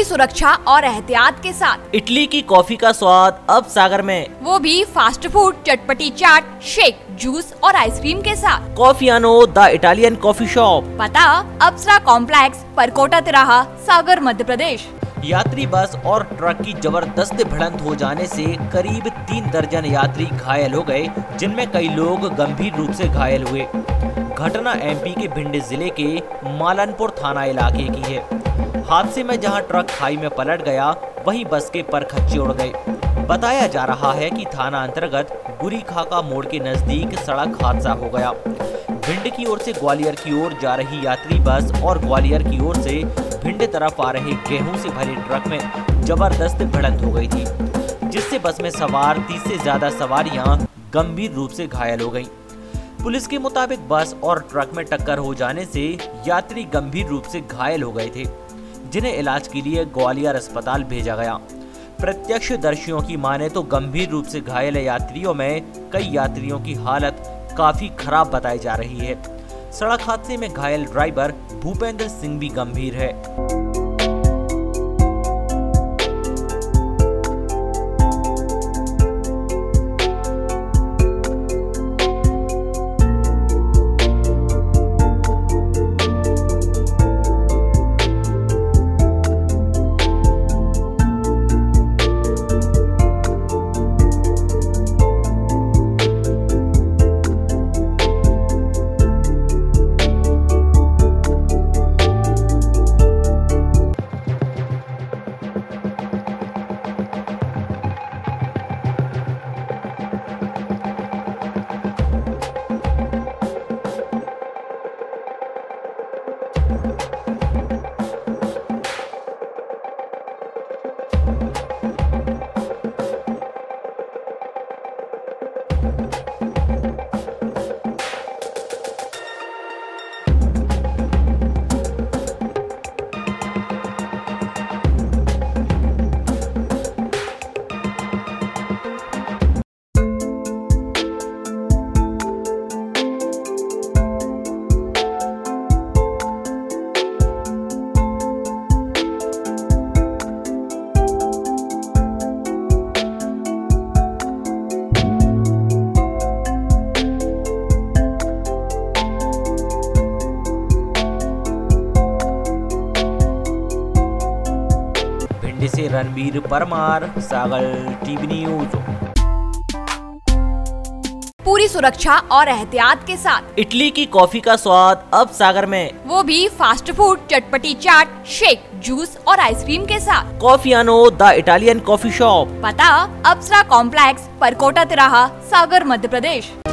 सुरक्षा और एहतियात के साथ। इटली की कॉफी का स्वाद अब सागर में, वो भी फास्ट फूड, चटपटी चाट, शेक, जूस और आइसक्रीम के साथ। Coffiano the Italian coffee shop, पता अप्सरा कॉम्प्लेक्स, परकोटा तिराहा, सागर, मध्य प्रदेश। यात्री बस और ट्रक की जबरदस्त भिड़ंत हो जाने से करीब 3 दर्जन यात्री घायल हो गए, जिनमें कई लोग गंभीर रूप से घायल हुए। घटना एमपी के भिंड जिले के मालनपुर थाना इलाके की है। हादसे में जहां ट्रक खाई में पलट गया, वहीं बस के परखच्चे उड़ गए। बताया जा रहा है कि थाना अंतर्गत बुरी खाका मोड़ के नजदीक सड़क हादसा हो गया। भिंड की ओर से ग्वालियर की ओर जा रही यात्री बस और ग्वालियर की ओर से भिंड तरफ आ रहे गेहूं से भरे ट्रक में जबरदस्त भिड़ंत हो गई थी, जिससे बस में सवार 30 से ज्यादा सवारियां गंभीर रूप से घायल हो गईं। पुलिस के मुताबिक बस और ट्रक में टक्कर हो जाने से यात्री गंभीर रूप से घायल हो गए थे, जिन्हें इलाज के लिए ग्वालियर अस्पताल भेजा गया। प्रत्यक्षदर्शियों की माने तो गंभीर रूप से घायल यात्रियों में कई यात्रियों की हालत काफी खराब बताई जा रही है। सड़क हादसे में घायल ड्राइवर भूपेंद्र सिंह भी गंभीर है। से रणबीर परमार, सागर टीवी न्यूज। पूरी सुरक्षा और एहतियात के साथ। इटली की कॉफी का स्वाद अब सागर में, वो भी फास्ट फूड, चटपटी चाट, शेक, जूस और आइसक्रीम के साथ। Coffiano the Italian coffee shop, पता अप्सरा कॉम्प्लेक्स, परकोटा तिराहा, सागर, मध्य प्रदेश।